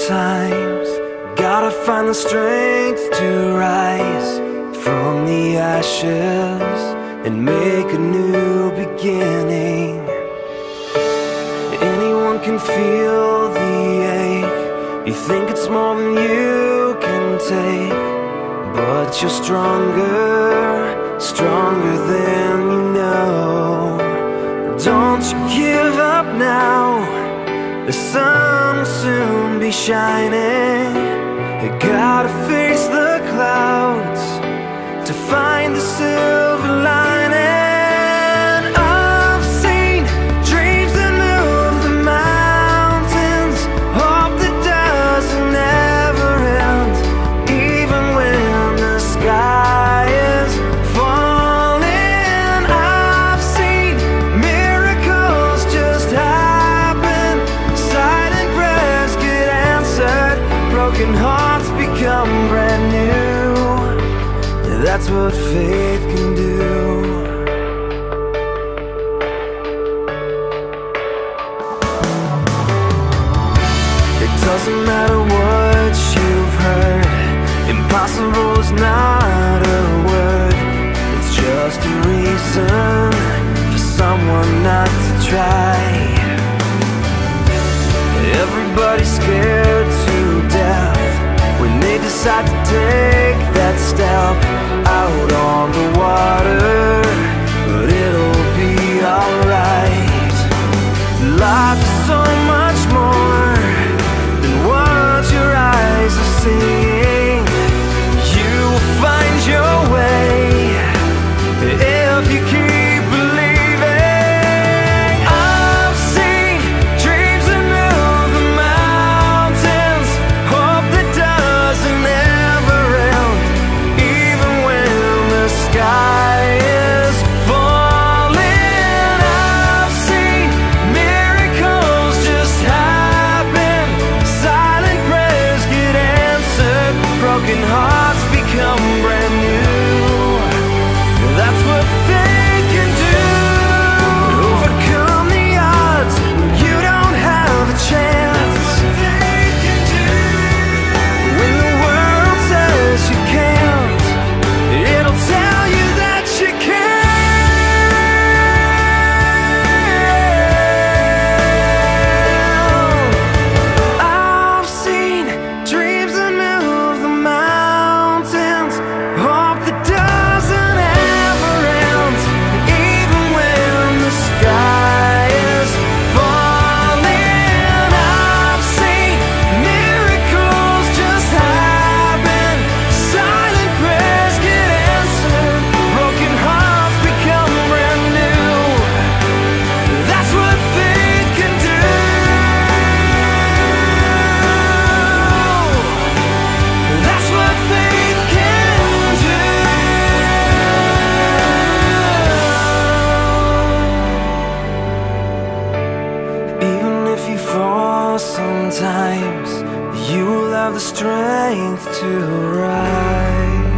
Sometimes gotta find the strength to rise from the ashes and make a new beginning. Anyone can feel the ache. You think it's more than you can take, but you're stronger, stronger than you know. Don't you give up now. The sun will soon be shining. You gotta face the clouds to find the silver lining. I've seen dreams that move the mountains, hope that doesn't ever end, even when the sky is falling. I've seen miracles just happen, silent prayers get answered, broken hearts become brand new. That's what faith can do. It doesn't matter what you've heard, impossible is not a word. It's just a reason for someone not to try. Everybody's scared to death when they decide to take that step out on the water, but it'll be alright. Life is so much more than what your eyes are seeing. You will find your way if you keep believing. I've seen dreams that move the mountains, hope that doesn't ever end, even when the sky is falling. I've seen miracles just happen, silent prayers get answered, broken hearts become brand new. That's what faith can do. Overcome the odds when you don't have a chance. Faith can do. When the world says you can't, it'll tell you that you can. I've seen dreams that move the mountains, hope that doesn't ever end, even when the sky is falling. I've seen miracles just happen, silent prayers get answered, broken hearts become brand new. That's what faith can do. That's what faith can do. Even if you fall sometimes, you will have the strength to rise.